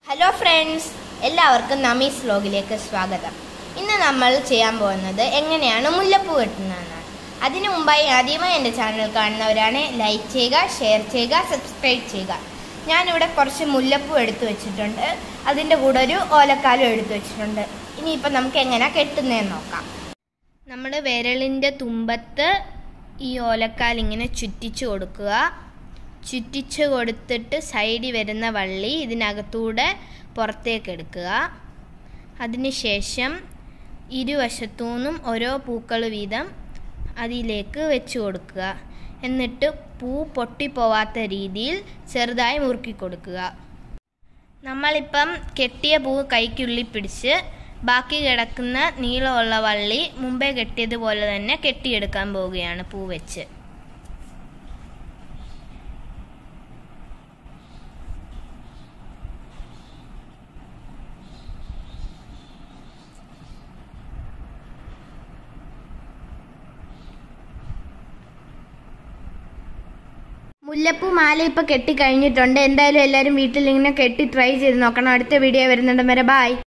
Hello friends, എല്ലാവർക്കും നമീസ് വ്ലോഗിലേക്ക് സ്വാഗതം. ഇന്ന് നമ്മൾ ചെയ്യാൻ പോകുന്നത് എങ്ങനെയാണ് മുല്ലപ്പൂ വെട്ടുന്നതെന്നാണ്. അതിനു മുമ്പായി ആദ്യമായി എൻ്റെ ചാനൽ കാണുന്നവരാണ് ലൈക്ക് ചെയ്യുക, ഷെയർ ചെയ്യുക, സബ്സ്ക്രൈബ് ചെയ്യുക. ഞാനിവിടെ കുറച്ച് മുല്ലപ്പൂ എടുത്തു വെച്ചിട്ടുണ്ട്. അതിൻ്റെ കൂടെ ഒരു ഓലക്കാലും എടുത്തു വെച്ചിട്ടുണ്ട്. ഇനിയിപ്പോൾ നമുക്ക് എങ്ങനെ കെട്ടുന്നതെന്ന് നോക്കാം. നമ്മൾ വിരലിൻ്റെ തുമ്പത്ത് ഈ ഓലക്കാലിങ്ങനെ ചുറ്റിച്ചു കൊടുക്കുക. ചുറ്റിച്ച് കൊടുത്തിട്ട് സൈഡിൽ വരുന്ന വള്ളി ഇതിനകത്തൂടെ പുറത്തേക്ക് എടുക്കുക. അതിനുശേഷം ഇരുവശത്തുനിന്നും ഓരോ പൂക്കൾ വീതം അതിലേക്ക് വെച്ച് കൊടുക്കുക. എന്നിട്ട് പൂ പൊട്ടിപ്പോവാത്ത രീതിയിൽ ചെറുതായി മുറുക്കി കൊടുക്കുക. നമ്മളിപ്പം കെട്ടിയ പൂ കൈക്കുള്ളിൽ പിടിച്ച് ബാക്കി കിടക്കുന്ന നീളമുള്ള വള്ളി മുമ്പേ കെട്ടിയതുപോലെ തന്നെ കെട്ടിയെടുക്കാൻ പോവുകയാണ് പൂ വെച്ച്. മുല്ലപ്പൂ മാല ഇപ്പോൾ കെട്ടി കഴിഞ്ഞിട്ടുണ്ട്. എന്തായാലും എല്ലാവരും വീട്ടിൽ ഇങ്ങനെ കെട്ടി ട്രൈ ചെയ്ത് നോക്കണം. അടുത്ത വീഡിയോ വരുന്നുണ്ട് വരെ. ബൈ.